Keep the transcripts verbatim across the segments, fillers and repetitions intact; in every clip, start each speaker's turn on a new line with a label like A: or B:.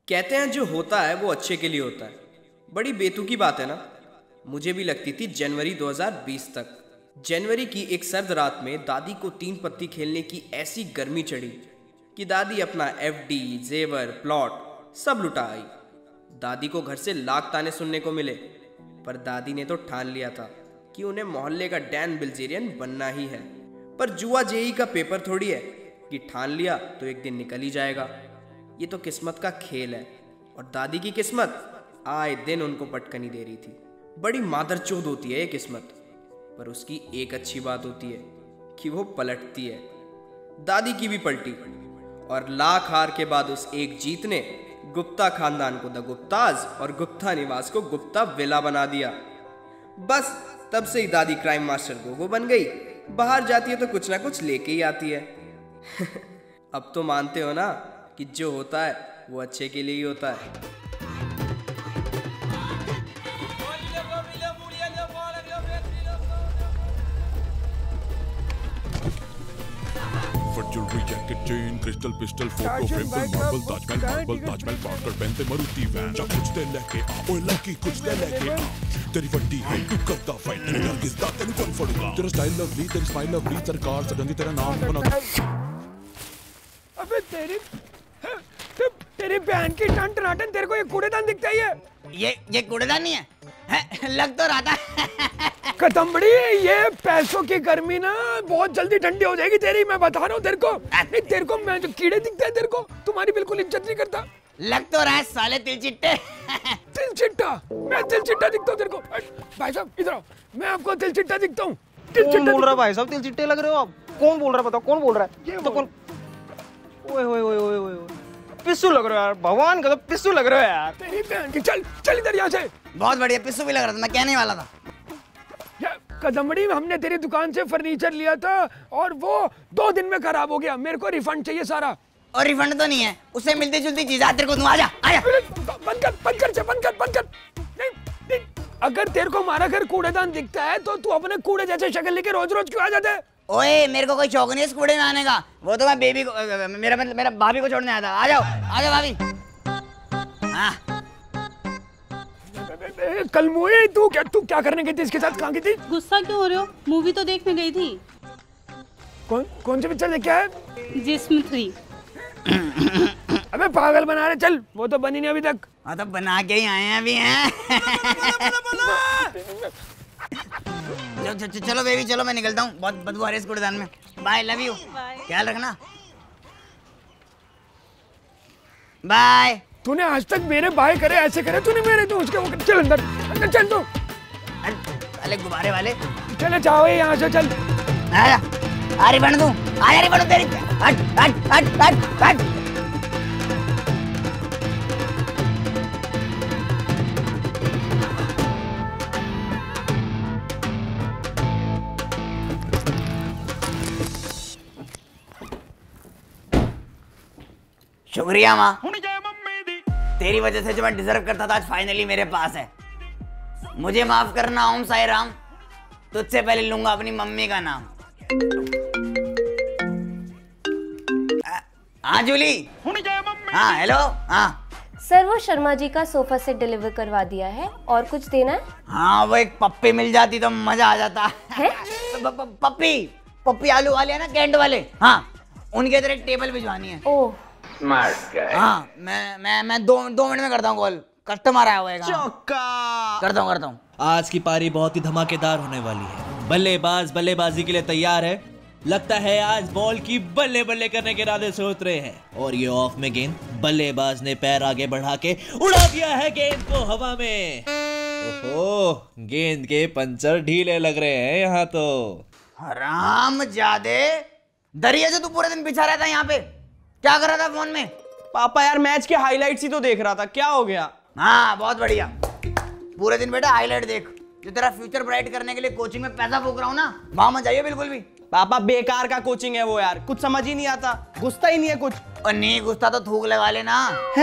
A: कहते हैं जो होता है वो अच्छे के लिए होता है। बड़ी बेतुकी बात है ना। मुझे भी लगती थी जनवरी दो हज़ार बीस तक। जनवरी की एक सर्द रात में दादी को तीन पत्ती खेलने की ऐसी गर्मी चढ़ी कि दादी अपना एफडी, जेवर, प्लॉट सब लुटा आई। दादी को घर से लाख ताने सुनने को मिले, पर दादी ने तो ठान लिया था कि उन्हें मोहल्ले का डैन बिल्जेरियन बनना ही है। पर जुआ जेई का पेपर थोड़ी है कि ठान लिया तो एक दिन निकल ही जाएगा। ये तो किस्मत का खेल है, और दादी की किस्मत आए दिन उनको पटकनी दे रही थी। बड़ी मादरचोद होती है ये किस्मत, पर उसकी एक अच्छी बात होती है कि वो पलटती है। दादी की भी पलटी, और लाख हार के बाद उस एक जीत ने गुप्ता खानदान को द गुप्ताज और गुप्ता निवास को गुप्ता विला बना दिया। बस तब से ही दादी क्राइम मास्टर गोगो बन गई। बाहर जाती है तो कुछ ना कुछ लेके ही आती है। अब तो मानते हो ना कि जो होता है वो अच्छे के लिए ही होता है।
B: Jewellery, jacket, chain, crystal, pistol, photo frame, marble, Taj Mahal, marble, Taj Mahal, Parker, पहनते मरुति वैन। जा कुछ दे लेके आ, ओए लकी कुछ दे लेके आ। तेरी वड्डी है क्यों करता फाइट, तेरे डर किसदा तेरे कौन फड़ूंगा। तेरा स्टाइल लवली, तेरी स्माइल लवली, सरकार सडनली तेरा नाम बना।
C: अबे तेरी तेरी बहन की टन टनाटन, तेरे को ये कूड़ेदान दिखता ही है?
D: ये ये कूड़ेदान नहीं है, है? लग तो रहा था।
C: कदम्बड़ी, ये पैसों की गर्मी ना बहुत जल्दी ठंडी हो जाएगी तेरी, मैं बता रहा हूँ तेरे को। नहीं तेरे को मैं जो कीड़े दिखते हैं तेरे को, तुम्हारी बिल्कुल इज्जत नहीं करता।
D: लग तो रहा है साले तिलचिट्टे।
C: तिलचिट्टा? मैं तिलचिट्टा दिखता हूँ तेरे को? भाई साहब इधर आओ, मैं आपको तिलचिट्टा दिखता हूँ?
E: कौन बोल रहा है भाई साहब? तिलचिट्टे लग रहे हो आप? कौन बोल रहा है बताओ, कौन बोल रहा है?
C: ये
E: तो कौन? ओए ओए ओए ओए ओए पिस्सू लग रहे हो यार, भगवान का तो पिस्सू लग रहे हो यार।
C: तेरी बहन की, चल चल इधर यहाँ से।
D: बहुत बढ़िया, पिस्सू भी लग रहा था, मैं कहने वाला था।
C: कदम्बड़ी, हमने तेरी दुकान से फर्नीचर लिया था और वो दो दिन में खराब हो गया। मेरे को रिफंड चाहिए सारा।
D: और रिफंड तो नहीं है, उससे मिलती जुलती चीज तेरे को दूं। आजा आजा।
C: बंद कर बंद कर बंद कर बंद कर। नहीं, नहीं, अगर तेरे को हमारा घर कूड़ेदान दिखता है तो तू अपने कूड़े जैसे शक्ल लेके रोज रोज क्यों आ जाता है?
D: ओए मेरे को कोई शौक नहीं है इस कूड़े में आने का। वो तो मैं बेबी को, मेरा मतलब मेरा भाभी को छोड़ने आया था। आ जाओ आ जाओ भाभी। हाँ
C: कलमुए, तू क्या तू क्या करने गई थी इसके साथ? कहाँ गई थी?
F: गुस्सा क्यों हो रहे हो? मूवी तो देखने गई थी।
C: कौन कौन सी पिक्चर देखा है?
F: जिस्म थ्री।
C: अबे पागल बना रहे, चल वो तो बनी नहीं अभी तक।
D: हाँ तो बना के ही आए हैं अभी हैं। चलो चलो बेबी चलो, मैं निकलता हूँ, बहुत बदबू आ रही है इस कूड़ेदान में। बाय, लव यू, ख्याल रखना। बाय।
C: तूने आज तक मेरे बाय करे ऐसे करे, तूने मेरे तो उसके वो। चल अंदर अंदर चल। तू
D: अरे गुब्बारे वाले,
C: चले जाओ यहाँ से, चल।
D: आजा अरे बन दूं, आजा रे बन तेरी। हट हट हट हट हट। शुक्रिया माँ, तेरी वजह से जो मैं डिजर्व करता था आज फाइनली मेरे पास है। मुझे माफ करना ओम साई राम, तुझसे पहले लूंगा अपनी मम्मी का नाम। हाँ जूली। हाँ हेलो। हाँ
G: सर, वो शर्मा जी का सोफा सेट डिलीवर करवा दिया है, और कुछ देना है?
D: हाँ वो एक पप्पी मिल जाती तो मजा आ जाता है। पप्पी पप्पी आलू वाले है ना, कैंट वाले। हाँ उनके इधर एक टेबल भिजवानी है।
G: Oh
D: smart guy. हाँ मैं मैं मैं दो दो मिनट में करता हूँ कॉल, कस्टमर आया हुआ है।
E: चौका।
D: करता हूँ करता हूँ।
H: आज की पारी बहुत ही धमाकेदार होने वाली है। बल्लेबाज बल्लेबाजी के लिए तैयार है। लगता है आज बॉल की बल्ले बल्ले करने के इरादे से उतरे हैं, और ये ऑफ में गेंद, बल्लेबाज ने पैर आगे बढ़ा के उड़ा दिया है गेंद को हवा में। ओहो, गेंद के पंचर ढीले लग रहे हैं यहाँ तो।
D: हरामजादे, दरिया से तू पूरे दिन बिछा रहता है यहाँ पे, क्या कर रहा था फोन में?
E: पापा यार मैच के हाइलाइट्स ही तो देख रहा था, क्या हो गया?
D: हाँ बहुत बढ़िया, पूरे दिन बेटा हाईलाइट देख। जो तेरा फ्यूचर ब्राइट करने के लिए कोचिंग में पैसा फूक रहा हूँ ना, वहां मत जाइए बिल्कुल भी।
E: पापा बेकार का कोचिंग है वो यार, कुछ समझ ही नहीं आता, घुसता ही नहीं है कुछ।
D: और नहीं घुसता तो थूक लगा लेना
E: है।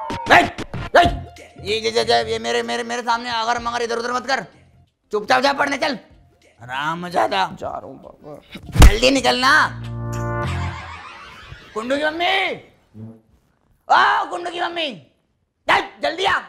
D: ये ये ये ये मेरे मेरे मेरे सामने अगर मगर इधर उधर मत कर, चुपचाप जा पढ़ने चल। रामजादा
E: जा रहा हूँ पापा।
D: जल्दी निकलना। कुंडू की मम्मी, आ कुंडू की मम्मी, चल जल्दी आ।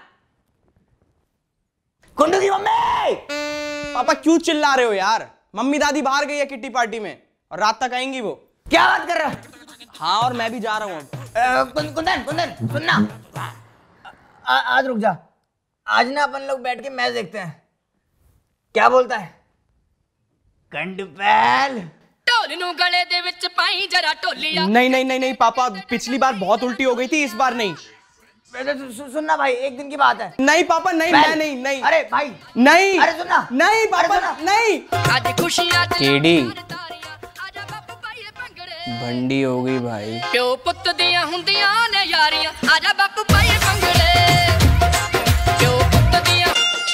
D: कुंडू की मम्मी।
E: पापा क्यों चिल्ला रहे हो यार? मम्मी दादी बाहर गई है किट्टी पार्टी में और रात तक आएंगी वो।
D: क्या बात कर रहे हो?
E: हाँ और मैं भी जा रहा हूँ अब।
D: कुंदन कुंदन कुंदन सुनना, आ, आज रुक जा। आज ना अपन लोग बैठ के मैच देखते हैं, क्या बोलता है? कंडपैल
I: गले दे विच पाई जरा टोलिया।
E: नहीं नहीं नहीं नहीं पापा, पिछली बार बहुत उल्टी हो गई थी, इस बार नहीं।
D: सु, सु, सुनना भाई, एक दिन की बात है।
E: नहीं पापा नहीं, मैं नहीं नहीं।
D: अरे भाई
E: नहीं।
D: अरे सुनना।
E: नहीं पापा नहीं।
I: आज खुशियां
E: केडी बंडी हो गई भाई।
I: प्यो पुੱਤ ਦੀਆਂ ਹੁੰਦੀਆਂ ਨੇ ਯਾਰੀਆਂ आजा बापू पाए पंगड़े। प्यो पुੱਤ ਦੀਆਂ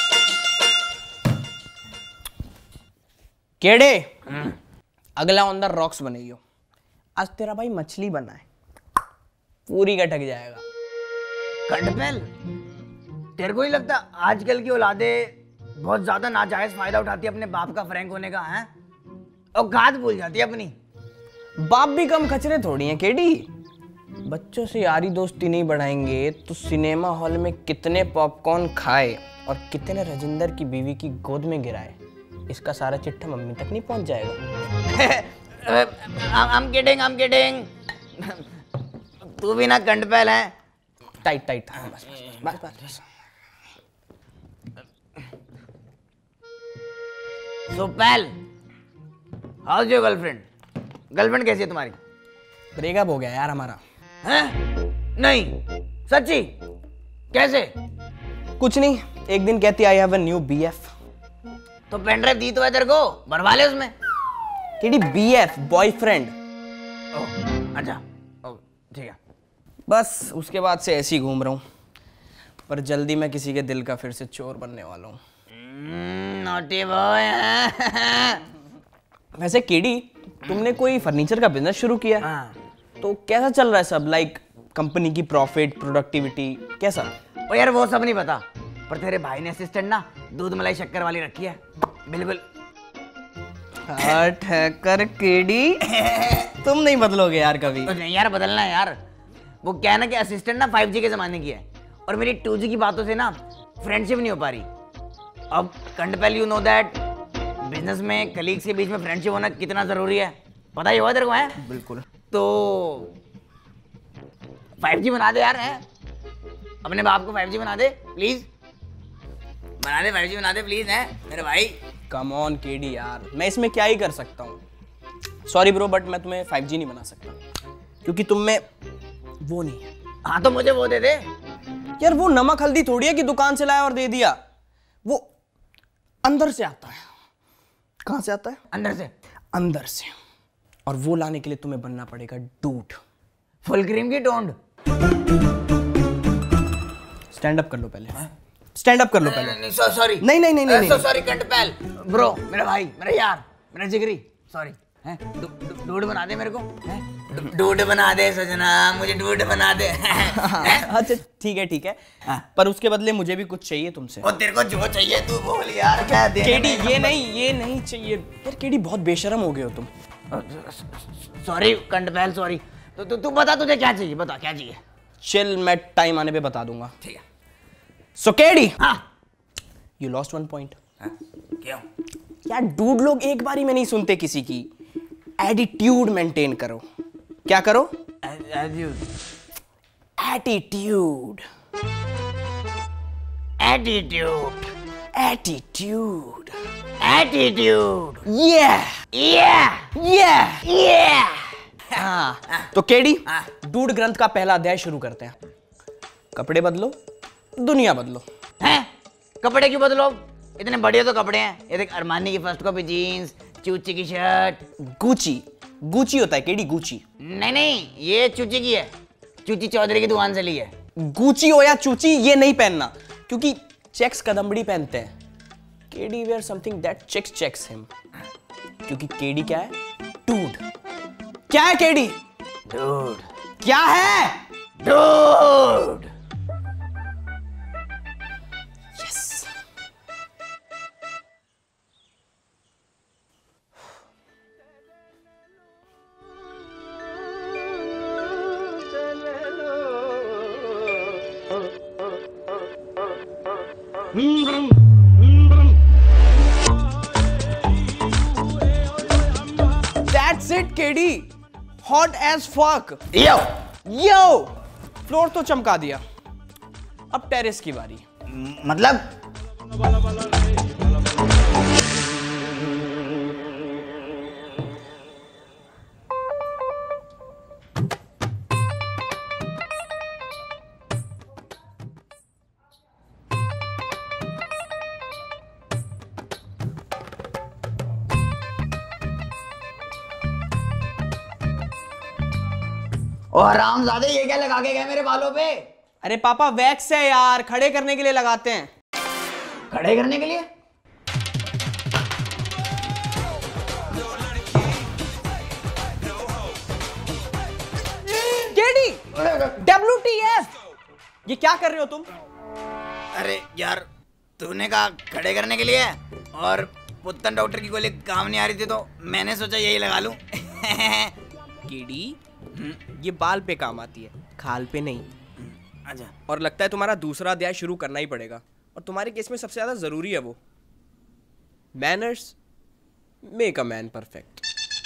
E: केड़े अगला ऑन द रॉक्स बनाइयो। आज तेरा भाई मछली बना है, पूरी का ठग जाएगा।
D: कंडपैल तेरे को नहीं लगता आजकल की औलादे बहुत ज्यादा नाजायज फायदा उठाती है अपने बाप का फ्रैंक होने का? है औकात भूल जाती है अपनी।
E: बाप भी कम खचरे थोड़ी हैं केडी। बच्चों से यारी दोस्ती नहीं बढ़ाएंगे तो सिनेमा हॉल में कितने पॉपकॉर्न खाए और कितने राजिंदर की बीवी की गोद में गिराए, इसका सारा चिट्ठा मम्मी तक नहीं पहुंच जाएगा।
D: I'm kidding, I'm kidding। तू भी ना कंडपैल है।
E: टाइट टाइट हाँ, बस बस बस बस।
D: So pal, how's your girlfriend? Girlfriend कैसी है तुम्हारी?
E: ब्रेकअप हो गया यार हमारा।
D: हैं? नहीं सच्ची? कैसे?
E: कुछ नहीं, एक दिन कहती I have a new BF.
D: तो पेन ड्राइव दी तो है तेरे को, भरवा ले उसमें।
E: KD BF boyfriend.
D: अच्छा ठीक है।
E: बस उसके बाद से ऐसे ही घूम रहा हूँ, पर जल्दी मैं किसी के दिल का फिर से चोर बनने वाला हूँ।
D: Naughty boy.
E: वैसे केडी तुमने कोई फर्नीचर का बिजनेस शुरू किया?
D: हाँ।
E: तो कैसा चल रहा है सब? लाइक कंपनी की प्रॉफिट, प्रोडक्टिविटी कैसा?
D: ओ यार वो सब नहीं पता, पर तेरे भाई ने असिस्टेंट ना दूध मलाई शक्कर वाली रखी है। बिल्कुल
E: हट है कर केडी, तुम नहीं बदलोगे यार कभी।
D: तो नहीं यार बदलना है यार। वो क्या है ना कि असिस्टेंट ना फाइव जी के जमाने की है और मेरी टू जी की बातों से ना फ्रेंडशिप नहीं हो पा रही। अब Kandpal you know that business में कलीग्स के बीच में फ्रेंडशिप होना कितना जरूरी है, पता ही होगा तेरे को? है
E: बिल्कुल।
D: तो फाइव जी बना दे यार। है अपने बाप को फाइव जी बना दे प्लीज, बना दे फाइव जी बना दे प्लीज। है मेरे भाई।
E: कम ऑन केडी यार, मैं इसमें क्या ही कर सकता हूँ। सॉरी ब्रो बट मैं तुम्हें फाइव जी नहीं बना सकता क्योंकि तुम में वो नहीं है।
D: हाँ तो मुझे वो दे दे
E: यार। वो नमक हल्दी थोड़ी है कि दुकान से लाया और दे दिया, वो अंदर से आता है। कहां से आता है?
D: अंदर से।
E: अंदर से। और वो लाने के लिए तुम्हें बनना पड़ेगा डूड।
D: फुल क्रीम की टोंड।
E: स्टैंड अप कर लो पहले। स्टैंड अप कर लो पहले।
D: नहीं सॉरी
E: नहीं नहीं नहीं नहीं
D: सॉरी कंडपैल ब्रो, मेरा भाई, मेरा यार, मेरा जिगरी, सॉरी। हैं डूड बना दे मेरे को। डूड बना दे सजना, मुझे डूड बना दे।
E: अच्छा ठीक है ठीक है, पर उसके बदले मुझे भी कुछ चाहिए तुमसे।
D: और तेरे को जो चाहिए तू बोल यार। क्या दे?
E: केडी ये नहीं ये नहीं चाहिए यार। केडी बहुत बेशरम हो गए हो तुम।
D: Sorry Kandpal sorry. तो तू तू बता तुझे क्या चाहिए, बता क्या चाहिए।
E: चिल, मैं टाइम आने पे बता दूंगा।
D: ठीक है।
E: सो केडी,
D: हाँ
E: यू लॉस्ट वन पॉइंट।
D: क्यों?
E: यार डूड लोग एक बारी में नहीं सुनते किसी की। एटीट्यूड मेंटेन करो। क्या करो? एटीट्यूड।
D: Attitude
E: attitude
D: attitude.
E: ये
D: ये
E: ये
D: ये
E: हाँ। तो केडी, डूड ग्रंथ का पहला अध्याय शुरू करते हैं। कपड़े बदलो, दुनिया बदलो।
D: हैं? कपड़े क्यों बदलो? इतने बढ़िया तो कपड़े हैं। ये देख, अरमानी की फर्स्ट कॉपी जीन्स, चूची की शर्ट।
E: गुची गुची होता है केडी, गुची।
D: नहीं नहीं, ये चूची की है, चूची चौधरी की दुकान से ली है।
E: गुची हो या चूची, ये नहीं पहनना क्योंकि चेक्स कदम्बड़ी पहनते हैं। KD wear something that checks checks him, क्योंकि केडी क्या है? डूड। क्या है केडी?
D: डूड।
E: क्या है?
D: Dude.
E: Yes. That's it, KD. Hot as fuck.
D: Yo
E: yo floor तो चमका दिया, अब टेरेस की बारी।
D: मतलब ओ हरामजादे, ये क्या लगा के गए मेरे बालों पे?
E: अरे पापा वैक्स है यार, खड़े करने के लिए लगाते हैं।
D: खड़े करने के लिए?
E: केडी, डब्ल्यू टी एफ, ये क्या कर रहे हो तुम?
D: अरे यार, तूने कहा खड़े करने के लिए, और पुत्तन डॉक्टर की गोली काम नहीं आ रही थी तो मैंने सोचा यही लगा लूं।
A: केडी, ये बाल पे काम आती है, खाल पे नहीं।
D: अच्छा।
A: और लगता है तुम्हारा दूसरा अध्याय शुरू करना ही पड़ेगा, और तुम्हारे केस में सबसे ज्यादा जरूरी है वो manners make a man perfect.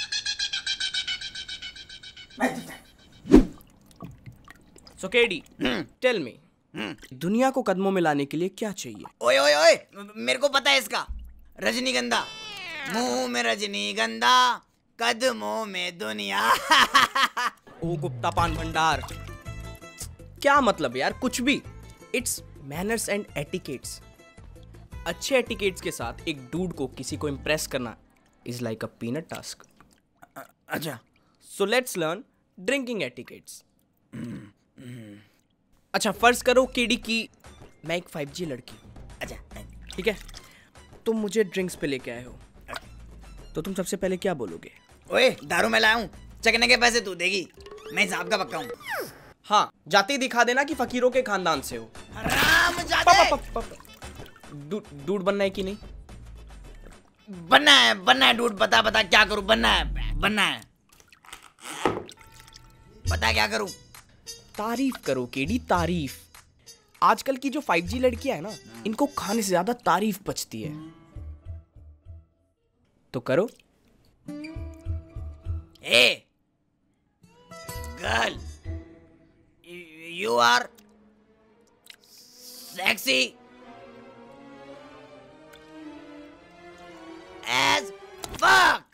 A: So KD, tell me, दुनिया को कदमों में लाने के लिए क्या चाहिए?
D: ओए ओए ओए, मेरे को पता है इसका। रजनीगंधा, मुंह में रजनीगंधा, कदमों में दुनिया।
A: ओ गुप्ता पान भंडार, क्या मतलब यार, कुछ भी। It's manners and etiquettes. अच्छे एटिकेट्स के साथ एक डूड को किसी को इम्प्रेस करना is like a peanut task.
D: अच्छा,
A: so let's learn drinking etiquettes. अच्छा, फर्ज करो केडी की मैं एक फाइव जी लड़की हूँ।
D: अच्छा,
A: ठीक है, तुम मुझे ड्रिंक्स पे लेके आए हो, तो तुम सबसे पहले क्या बोलोगे?
D: ओए, दारू मैं लाया हूँ, चखने के पैसे तू देगी, मैं हिसाब का पक्का हूँ।
A: हाँ, जाते ही दिखा देना कि फकीरों के खानदान से हो।
D: हरामजादे!
A: डूड बनना है कि नहीं?
D: बनना है, बनना है डूड। बता बता क्या करूं? बनना है, बनना है। बता क्या करूं?
A: तारीफ करो केडी, तारीफ। आजकल की जो फाइव जी लड़कियां है ना, इनको खाने से ज्यादा तारीफ बचती है, तो करो।
D: A girl, you are sexy as fuck.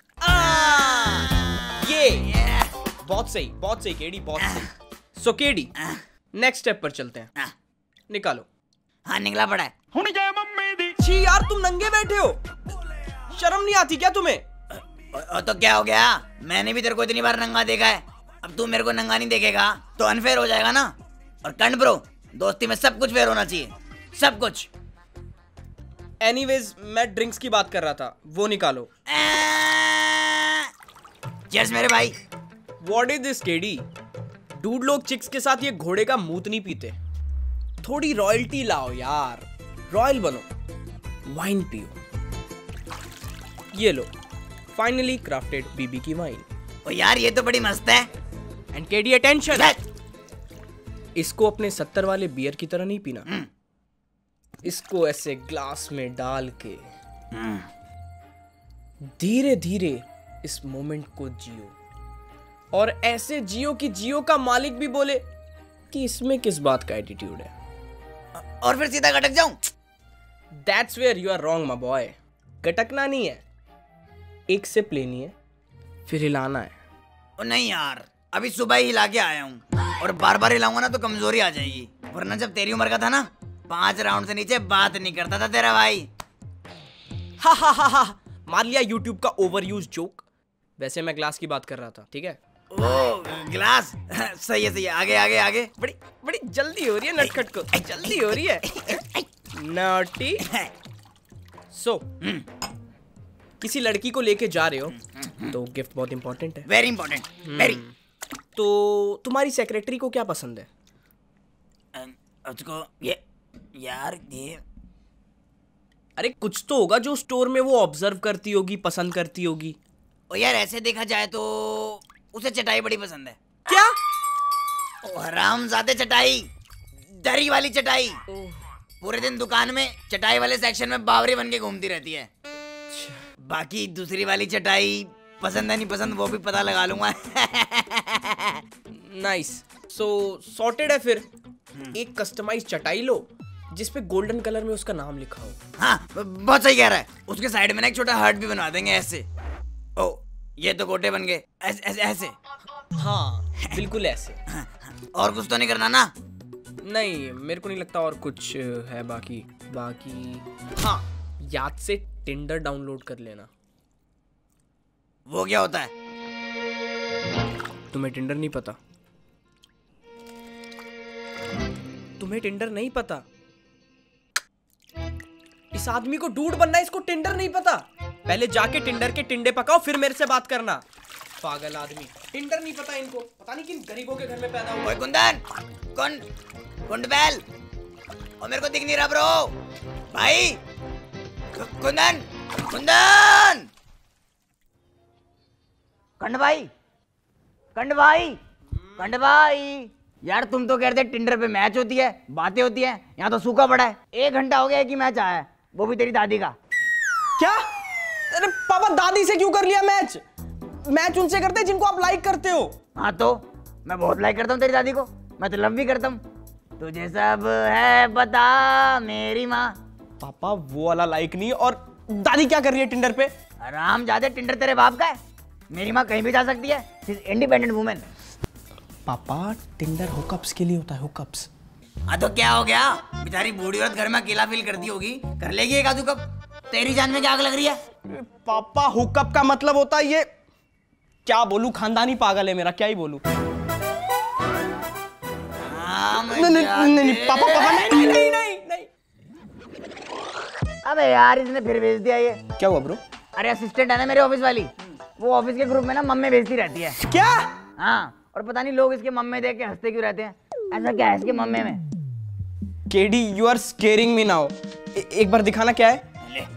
A: ये बहुत सही, बहुत सही केडी, बहुत सही। सो केडी, नेक्स्ट स्टेप पर चलते हैं। निकालो।
D: हाँ, निकला पड़ा है।
A: छी यार, तुम नंगे बैठे हो, शर्म नहीं आती क्या तुम्हें?
D: और तो क्या हो गया, मैंने भी तेरे को इतनी बार नंगा देखा है, अब तू मेरे को नंगा नहीं देखेगा तो अनफेयर हो जाएगा ना। और कर्ण ब्रो, दोस्ती में सब कुछ फेयर होना चाहिए, सब कुछ।
A: एनीवेज, मैं ड्रिंक्स की बात कर रहा था, वो निकालो।
D: चीयर्स मेरे भाई।
A: What is this KD? Dude लोग चिक्स के साथ ये घोड़े का मूत नहीं पीते। थोड़ी रॉयल्टी लाओ यार, रॉयल बनो, वाइन पियो। ये लो, फाइनली क्राफ्टेड बीबी की वाइन।
D: ओ यार, ये तो बड़ी मस्त है।
A: एंड केडी अटेंशन, इसको अपने सत्तर वाले बियर की तरह नहीं पीना, इसको ऐसे ग्लास में डाल के धीरे धीरे इस मोमेंट को जियो, और ऐसे जियो कि जियो का मालिक भी बोले कि इसमें किस बात का एटीट्यूड है,
D: और फिर सीधा गटक जाऊं।
A: That's where you are wrong, my boy. गटकना नहीं है, एक सिप लेनी है, फिर हिलाना है।
D: ओ नहीं यार, अभी सुबह ही हिला के आया हूँ, और बार बार हिलाऊंगा ना तो कमजोरी आ जाएगी, वरना जब तेरी उम्र का था ना, पांच राउंड से नीचे बात नहीं करता था तेरा भाई।
A: हा हा हा हा, मार लिया यूट्यूब का ओवर यूज जोक। वैसे मैं ग्लास की बात कर रहा था, ठीक है?
D: ओ ग्लास, सही है सही है, आगे आगे आगे।
A: बड़ी बड़ी जल्दी हो रही है नटखट को, जल्दी हो रही है। नॉटी। सो किसी लड़की को लेके जा रहे हो तो गिफ्ट बहुत इंपॉर्टेंट है।
D: Very important, very.
A: तो तुम्हारी सेक्रेटरी को क्या पसंद है?
D: उसको ये यार ये,
A: अरे कुछ तो होगा जो स्टोर में वो ऑब्जर्व करती होगी, पसंद करती होगी।
D: ओ यार, ऐसे देखा जाए तो उसे चटाई बड़ी पसंद है।
A: क्या?
D: ओ हरामजादे, चटाई, दरी वाली चटाई। पूरे दिन दुकान में चटाई वाले सेक्शन में बावरी बन के घूमती रहती है। बाकी दूसरी वाली चटाई पसंद है नहीं पसंद वो भी पता लगा लूंगा।
A: नाइस, सो सॉर्टेड है फिर। एक कस्टमाइज चटाई लो जिसपे गोल्डन कलर में उसका नाम लिखा हो।
D: हाँ बहुत सही कह रहा है। उसके साइड में ना एक छोटा हार्ट भी बनवा देंगे ऐसे। ओ ये तो गोटे बन गए ऐसे ऐसे ऐसे।
A: हाँ बिल्कुल ऐसे।
D: और कुछ तो नहीं करना ना?
A: नहीं मेरे को नहीं लगता और कुछ है बाकी। बाकी हाँ, याद से टिंडर डाउनलोड कर लेना।
D: वो क्या होता है?
A: तुम्हें टिंडर नहीं पता? तुम्हें टिंडर नहीं पता? इस आदमी को डूड बनना है, इसको टिंडर नहीं पता। पहले जाके टिंडर के टिंडे पकाओ फिर मेरे से बात करना। पागल आदमी, टिंडर नहीं पता इनको। पता नहीं किन गरीबों के घर में पैदा हुआ।
D: ओए कुंदन, कौन कुंडबेल? और मेरे को दिख नहीं रहा ब्रो। भाई कुंदन, कुंदन, कंड भाई, कंड भाई, कंड भाई। यार तुम तो कहते टिंडर पे मैच होती है, बातें होती है, यहाँ तो सूखा पड़ा है। एक घंटा हो गया कि मैच आया है, वो भी तेरी दादी का।
E: क्या? अरे पापा दादी से क्यों कर लिया मैच? मैच उनसे करते हैं जिनको आप लाइक करते हो।
D: हाँ तो मैं बहुत लाइक करता हूँ तेरी दादी को, मैं तो लव भी करता हूँ। तुझे सब है बता मेरी माँ।
E: पापा वो वाला लाइक नहीं। और दादी क्या कर रही है टिंडर पे?
D: आराम ज्यादा, टिंडर तेरे बाप का है। मेरी माँ कहीं भी जा सकती है, शी इज इंडिपेंडेंट वुमेन।
E: पापा टिंडर हुकअप्स के लिए होता है, हुकअप्स।
D: हाँ तो क्या हो गया? बेचारी बूढ़ी औरत घर में अकेला फील करती होगी, कर लेगी एक आधू कप। तेरी जान में क्या आग लग रही है?
E: पापा हुकअप का मतलब होता है ये, क्या बोलूं, खानदानी पागल है मेरा, क्या ही बोलूं। नहीं नहीं नहीं पापा पापा नहीं नहीं नहीं नहीं।
D: अबे यार इसने फिर भेज दिया ये।
E: क्या हुआ ब्रो?
D: अरे असिस्टेंट है ना मेरे ऑफिस वाली, वो ऑफिस के ग्रुप में ना मम्मी भेजती रहती है।
E: क्या?
D: हाँ, और पता नहीं लोग इसके मम्मी देख के हंसते क्यों रहते हैं। ऐसा क्या है इसके मम्मी में?
E: KD you are scaring me now. एक बार दिखाना क्या है।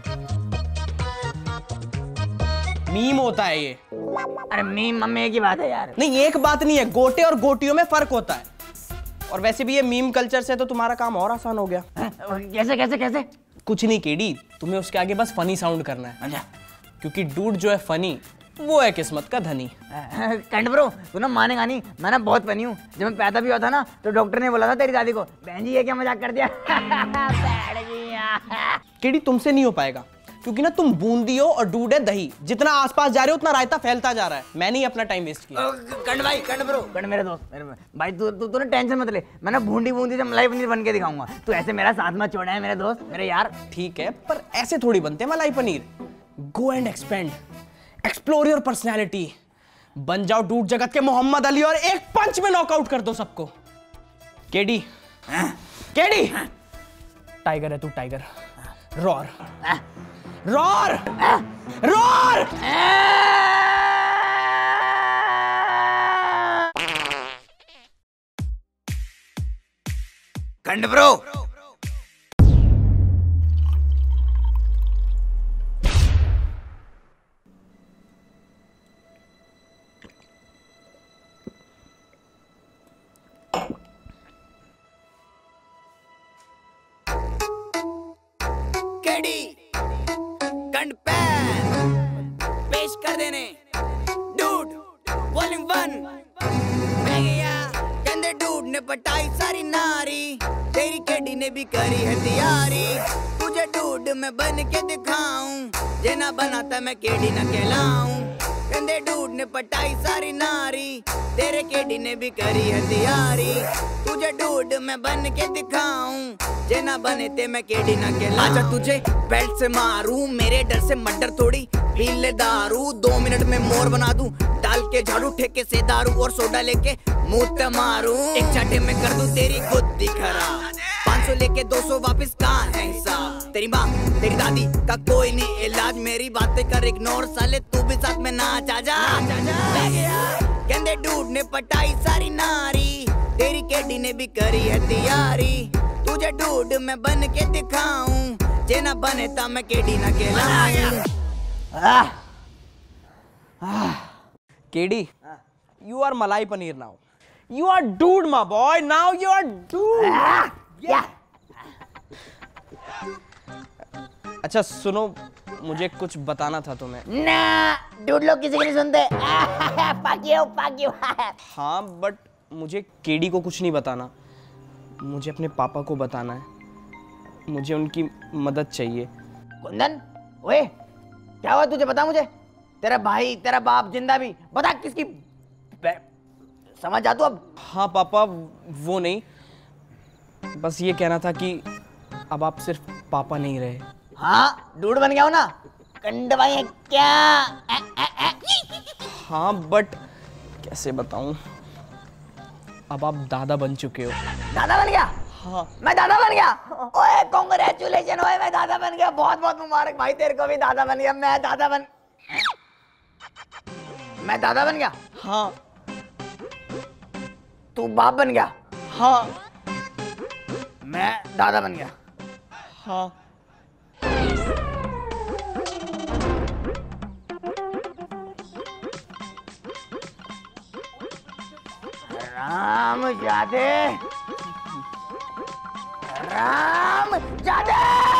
E: मीम होता है ये।
D: अरे मीम मम्मी की बात है यार।
E: नहीं एक बात नहीं है, गोटे और गोटियों में फर्क होता है। और वैसे भी ये मीम कल्चर से तो तुम्हारा काम और आसान हो गया।
D: कैसे कैसे कैसे?
E: कुछ नहीं केडी, तुम्हें उसके आगे बस फनी साउंड करना है।
D: अच्छा।
E: क्योंकि डूड जो है फनी, वो है किस्मत का धनी।
D: कंड ब्रो तू ना मानेगा नहीं, मैं ना बहुत फनी हूँ। जब मैं पैदा भी हुआ था ना तो डॉक्टर ने बोला था तेरी दादी को, बहन जी ये क्या मजाक कर दिया।
E: केडी तुमसे नहीं हो पाएगा, क्योंकि ना तुम बूंदी हो और डूड है दही। जितना आसपास जा रहे हो उतना रायता फैलता जा रहा है। मैंने ही अपना टाइम वेस्ट किया।
D: कंड भाई, कंड ब्रो, कंड मेरे दोस्त, मेरे भाई तू तू तू ना टेंशन मत ले। मैं ना बूंदी बूंदी से मलाई पनीर बन के दिखाऊंगा। तू ऐसे मेरा साथ मत छोड़ा है मेरे दोस्त, मेरे यार।
E: ठीक है, पर ऐसे थोड़ी बनते हैं मलाई पनीर। Go and expand, explore your personality. बन जाओ डूड जगत के मोहम्मद अली और एक पंच में नॉकआउट कर दो सबको। केडी, केडी, टाइगर है तू, टाइगर। Roar, roar, roar.
D: कंड ब्रो, पेश कर देने डूड वॉल्यूम वन। मैं गया कहते डूड ने पटाई सारी नारी, तेरी केडी ने भी करी है तैयारी। तुझे डूड में बन के दिखाऊं, जे ना बनाता मैं केडी ना कहलाऊं। कहते डूड ने पटाई सारी नारी, तेरे केडी ने भी करी है तैयारी। तुझे डूड में बन के दिखाऊं, जे ना बने ते मैं केडी ना कहलाऊं। आजा तुझे बेल्ट से मारूं, मेरे डर से मर्डर थोड़ी पी ले दारू। दो मिनट में मोर बना दूं, डाल के झाड़ू ठेके से दारू और सोडा लेके मुंह पे मारूं। एक चाटे में कर दूं तेरी गुद्दी खराब, पाँच सौ लेके दो सौ वापिस कहाँ है हिसाब। तेरी माँ तेरी दादी का कोई नहीं इलाज, मेरी बातें कर इग्नोर साले, तू भी साथ में नाच आजा। कहते डूड ने पटाई सारी नारी, तेरी केडी ने भी करी है तैयारी। तुझे डूड में बन के दिखाऊं, जे ना बने ता मैं केडी ना कहलाऊं।
E: KD, you are malai paneer now. You are dude, my boy. Now you are dude.
D: Yeah.
E: अच्छा सुनो, मुझे कुछ बताना था तुम्हें।
D: ना डूड लोग किसी की नहीं सुनते। पाकियो पाकियो।
E: हाँ बट मुझे केडी को कुछ नहीं बताना, मुझे अपने पापा को बताना है, मुझे उनकी मदद चाहिए।
D: कुंदन, ओए क्या हुआ तुझे, बता मुझे। तेरा भाई तेरा बाप जिंदा भी, बता किसकी, समझ जा तू अब।
E: हाँ पापा वो नहीं, बस ये कहना था कि अब आप सिर्फ पापा नहीं रहे।
D: हाँ डूड बन गया हो ना, कंडवाई है क्या? ए, ए, ए।
E: हाँ बट कैसे बताऊं, अब आप दादा बन चुके हो।
D: दादा बन गया?
E: हाँ
D: मैं दादा बन गया। ओए कांग्रेचुलेशन, ओए मैं दादा बन गया, बहुत बहुत मुबारक भाई, तेरे को भी दादा बन गया। मैं दादा बन मैं दादा बन गया।
E: हाँ।
D: तू बाप बन गया।
E: हाँ।
D: मैं दादा बन गया।
E: हाँ।
D: राम जादे, राम जादे।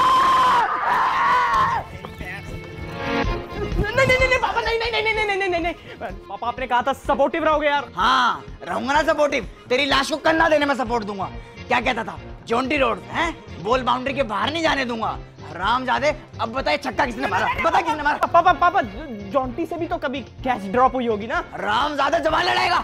E: नहीं नहीं नहीं पापा, नहीं नहीं नहीं नहीं नहीं नहीं नहीं पापा, आपने कहा था सपोर्टिव रहोगे यार।
D: हाँ रहूंगा ना सपोर्टिव, तेरी लाश को कंधा देने में सपोर्ट दूंगा। क्या कहता था, जॉन्टी रोड हैं, बॉल बाउंड्री के बाहर नहीं जाने दूंगा। राम जादे, अब बताए छक्का किसने मारा, बता किसने मारा।
E: पापा पापा जॉन्टी से भी तो कभी कैच ड्रॉप हुई होगी ना।
D: राम ज्यादा जवान लड़ाएगा।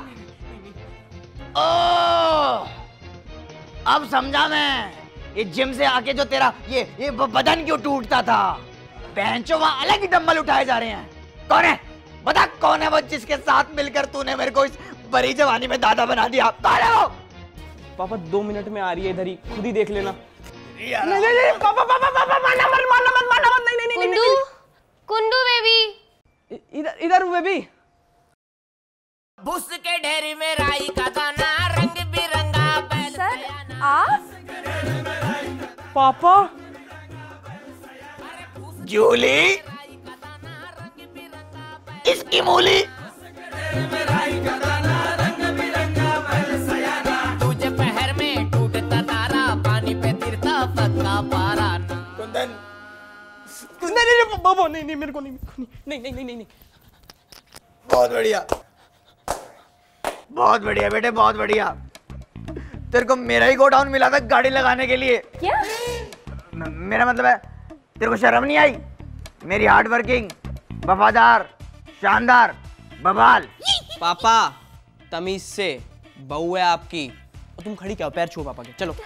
D: ओ अब समझा मैं, ये जिम से आके जो तेरा ये ये बदन क्यों टूटता था। बेंचों वहां अलग ही डंबल उठाए जा रहे हैं। कौन है बता, कौन है वो जिसके साथ मिलकर तूने मेरे को इस बड़ी जवानी में दादा बना दिया। कौन है वो?
E: पापा दो मिनट में आ रही है इधर ही, खुद ही देख लेना।
C: नहीं नहीं नहीं पापा पापा पापा माना मत माना मत माना मत नहीं नहीं नहीं
G: कुंडू कुंडू बेबी,
E: इधर इधर बेबी।
J: भूस के ढेरी में राई का दाना, रंग बिरंगा बैल।
G: सर आप?
E: पापा
D: जूली, इसकी मूली।
J: तुझे पहर में टूटता तारा, पानी पे तिरता पक्का पारा।
D: कुंदन,
E: नहीं नहीं बाबा, नहीं नहीं मेरे को नहीं नहीं नहीं नहीं नहीं।
D: बहुत बढ़िया बहुत बढ़िया बेटे, बहुत बढ़िया। तेरे को मेरा ही गोडाउन मिला था गाड़ी लगाने के लिए।
G: क्या?
D: मेरा मतलब है, तेरे को शर्म नहीं आई? मेरी हार्ड वर्किंग, वफादार, शानदार, बवाल।
E: पापा तमीज से, बहू है आपकी। और तुम खड़ी क्या हो, पैर छू पापा के। चलो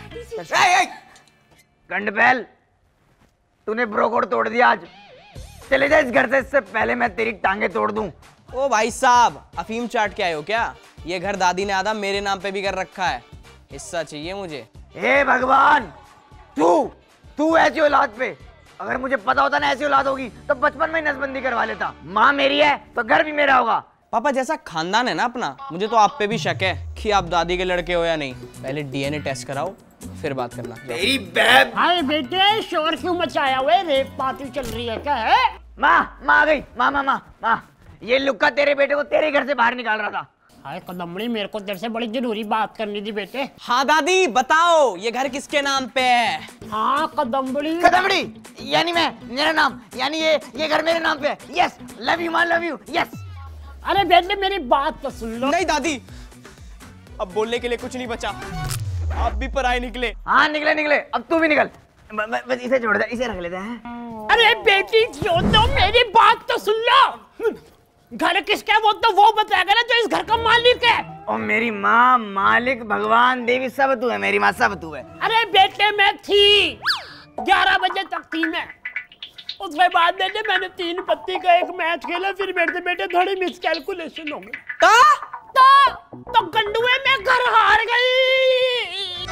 D: कंडपैल, तूने ब्रोकोड तोड़ दिया आज। चले जा इस घर से, इससे पहले मैं तेरी टांगे तोड़ दूं।
E: ओ भाई साहब, अफीम चाट के आए हो क्या? ये घर दादी ने आधा मेरे नाम पे भी कर रखा है, हिस्सा चाहिए मुझे।
D: हे भगवान, तू तू ऐसी औलाद पे, अगर मुझे पता होता ना ऐसी औलाद होगी तो बचपन में नसबंदी करवा लेता। माँ मेरी है तो घर भी मेरा होगा।
E: पापा जैसा खानदान है ना अपना, मुझे तो आप पे भी शक है कि आप दादी के लड़के हो या नहीं। पहले डीएनए टेस्ट कराओ फिर बात करना।
D: तेरी बैब।
C: हाय बेटे, शोर क्यों मचाया हुआ है? रेप पार्टी चल रही है क्या? है
D: माँ माँ आ गई। माँ माँ माँ माँ, ये लुक्का तेरे बेटे को तेरे घर से बाहर निकाल रहा था।
C: हाय कदमड़ी, मेरे को तेरे से बड़ी जरूरी बात करनी थी बेटे।
E: हाँ दादी बताओ, ये घर किसके नाम पे है?
C: हाँ कदमड़ी।
D: कदमड़ी यानी मैं, मेरा नाम, यानी ये ये घर मेरे नाम पे है। यस, लव यू माँ, लव यू। यस।
C: अरे बेटे मेरी बात तो सुन लो।
E: नहीं दादी, अब बोलने के लिए कुछ नहीं बचा, आप भी पराए निकले।
D: हाँ निकले निकले, अब तू भी निकल। बस इसे छोड़ दे, इसे रख लेते हैं।
C: अरे बेटी क्यों, तो मेरी बात तो सुन लो। घर किसका है वो तो वो बताएगा ना जो इस घर का मालिक है।
D: और मेरी माँ, मालिक, भगवान, देवी सब तू है। मेरी माँ सब तू है।
C: अरे बेटे मैं थी, ग्यारह बजे तक थी मैं। उसके बाद बेटे मैंने तीन पत्ती का एक मैच खेला, फिर मेरे से बेटे थोड़ी मिसकैलकुलेशन हो गई तो तो कंडुए में घर हार गई।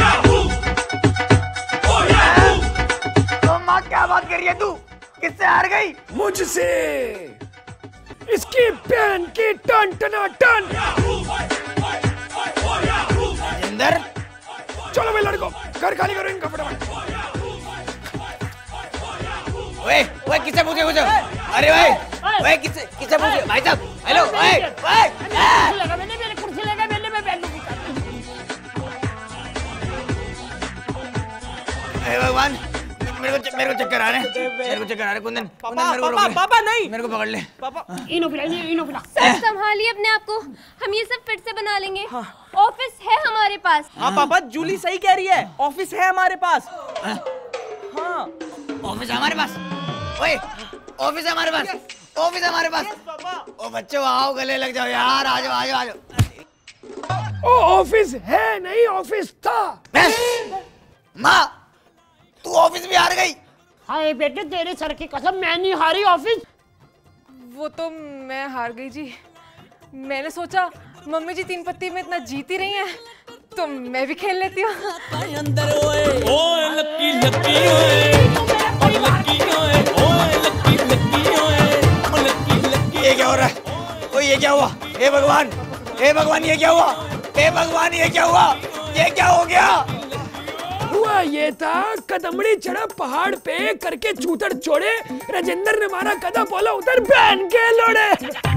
D: तो माँ क्या बात कर रही है तू, किससे हार गई?
C: मुझसे, इसकी बहन की टन टना टन।
D: जिंदर
C: चलो भाई लड़को, घर खाली करो इनका फटाफट।
D: ओए ओए किससे पूछे पूछे? अरे ओए ओए किससे किससे पूछे? भाई साहब हेलो। ओए ओए
C: कुर्सी लगा मैंने, मेरे कुर्सी लगा मैंने, मैं बैठ लूंगा।
D: हे भगवान, मेरे को मेरे को चक्कर आ रहे हैं, मेरे को चक्कर आ रहे हैं। कुंदन, कुंदन मेरे को रोक ले।
E: पापा नहीं,
D: मेरे को पकड़ ले।
E: पापा
C: इनो पिला, इनो पिला।
G: सर संभालिए अपने आप को, हम ये सब फिर से बना लेंगे। ऑफिस है हमारे पास।
E: हाँ पापा, जूली सही कह रही है, ऑफिस है हमारे पास। हाँ
D: ऑफिस है हमारे पास। ओए ऑफिस है हमारे पास, ऑफिस है हमारे पास। ओ बच्चों आओ, गले लग जाओ यार, आ जाओ आ जाओ आ जाओ।
C: ओ ऑफिस है नहीं, ऑफिस था।
D: माँ तू ऑफिस भी हार गई।
C: हाय बेटे, तेरे सर की कसम, मैं नहीं हारी ऑफिस।
K: वो तो मैं हार गई जी। मैंने सोचा मम्मी जी तीन पत्ती में इतना जीती रही हैं, तो मैं भी खेल लेती हूँ।
D: ये क्या हो रहा है? ओ ये क्या हुआ? हे भगवान, हे भगवान ये क्या हुआ? हे भगवान ये क्या हुआ? ये क्या हो गया?
C: हुआ ये था, कदमड़ी चढ़ा पहाड़ पे करके चूतड़ छोड़े, राजेंद्र ने मारा कदम, बोला उधर बहन के लोड़े।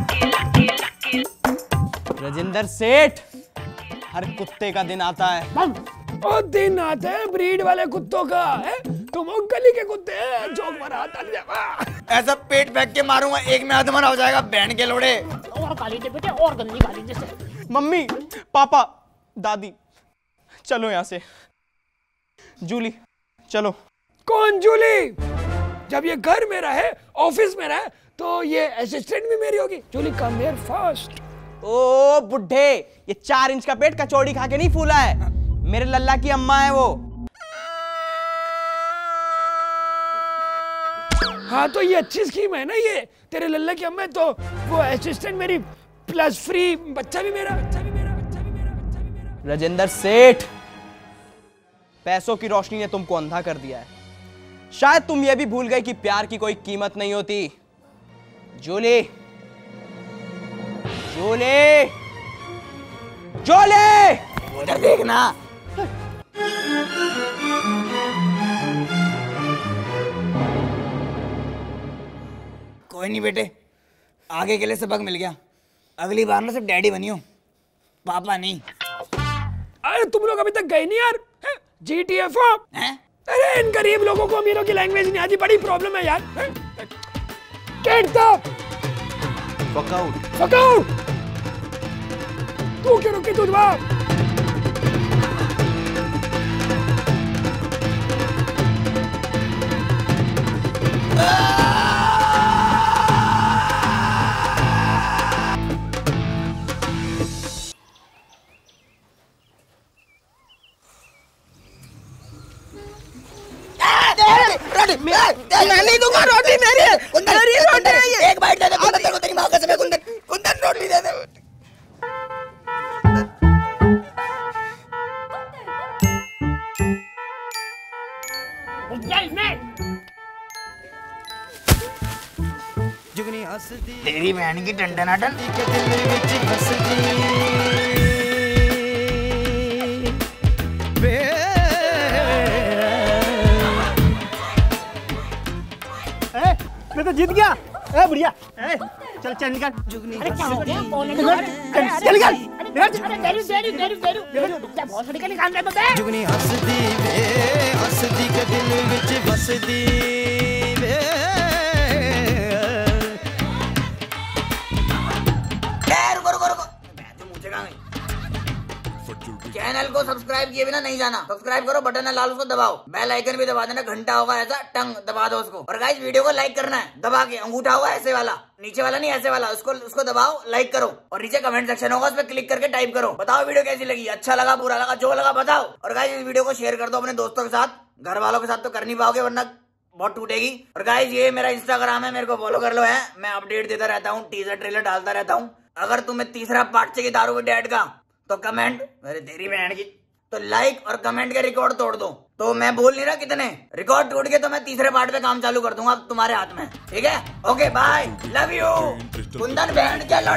E: राजेंद्र सेठ, हर कुत्ते का दिन आता है।
C: ओ दिन आता है ब्रीड वाले कुत्तों का है? तुम गली के कुत्ते हैं, जोक मारा आता।
D: ऐसा पेट फेंक के मारूंगा, एक में आधमरा हो जाएगा बहन के लोड़े।
C: और गाली दे बेटे, और गंदी गाली जैसे।
E: मम्मी, पापा, दादी, चलो यहाँ से। जूली चलो।
C: कौन जूली? जब ये घर मेरा है, ऑफिस मेरा है, तो ये असिस्टेंट भी मेरी होगी। Julie come here first.
E: ओ बुढ़े, ये चार इंच का पेट कचौड़ी खा के नहीं फूला है, मेरे लल्ला की अम्मा है वो।
C: हाँ तो ये अच्छी स्कीम है ना, ये तेरे लल्ला की अम्मा है, तो वो असिस्टेंट मेरी प्लस फ्री, बच्चा भी मेरा, बच्चा भी मेरा, बच्चा भी मेरा, बच्चा भी मेरा।
E: राजेंद्र सेठ, पैसों की रोशनी ने तुमको अंधा कर दिया है। शायद तुम ये भी भूल गए कि प्यार की कोई कीमत नहीं होती। जूली, जूली, जूली,
D: उधर देखना। कोई नहीं बेटे, आगे के लिए सबक मिल गया। अगली बार ना सिर्फ डैडी बनियो, पापा नहीं।
C: अरे तुम लोग अभी तक गए नहीं यार, जी टी एफ ओ। अरे इन गरीब लोगों को अमीरों की लैंग्वेज नहीं आती, बड़ी प्रॉब्लम है यार। Get the
H: fuck out,
C: fuck out. तू क्यों रुकी? तू जवाब।
D: मैं नहीं दूंगा रोटी, मेरी है, मेरी रोटी है ये। एक बाइट दे दे कुंदन, तेरे को तेरी माँ कसम है कुंदन, कुंदन रोटी दे दे। तेरी बहन की टंडनाटन।
C: मैं तो जीत गया। ए बढ़िया, ए चल चल निकल। अरे क्या हो गया? कौन है? चल निकल। अरे देरी देरी देरी देरी रुक जा, बहुत निकल निकाल रहा है।
L: जुगनी हंसदी वे, हंसदी के दिल विच बसदी वे।
D: ए रुको रुको रुको, तुम मुझे कहां गई? चैनल को सब्सक्राइब किए बिना नहीं जाना, सब्सक्राइब करो, बटन है लाल उसको दबाओ, बेल आइकन भी दबा देना, घंटा होगा ऐसा टंग दबा दो उसको। और गाइस वीडियो को लाइक करना है दबा के, अंगूठा होगा ऐसे वाला, नीचे वाला नहीं ऐसे वाला, उसको उसको दबाओ, लाइक करो। और नीचे कमेंट सेक्शन होगा, उस पर क्लिक करके टाइप करो, बताओ वीडियो कैसी लगी, अच्छा लगा, बुरा लगा, जो लगा बताओ। और गाइस इस वीडियो को शेयर कर दो अपने दोस्तों के साथ, घर वालों के साथ तो कर नहीं पाओगे वरना बहुत टूटेगी। और गाइस ये मेरा इंस्टाग्राम है, मेरे को फॉलो कर लो है, मैं अपडेट देता रहता हूँ, टीजर ट्रेलर डालता रहता हूँ। अगर तुम्हें तीसरा पार्ट चाहिए दारू के डैड का तो कमेंट, मेरे तेरी बहन की, तो लाइक और कमेंट के रिकॉर्ड तोड़ दो। तो मैं बोल नहीं रहा कितने रिकॉर्ड टूट गए तो मैं तीसरे पार्ट पे काम चालू कर दूंगा, तुम्हारे हाथ में, ठीक है? Okay bye, love you Kundan बहन के।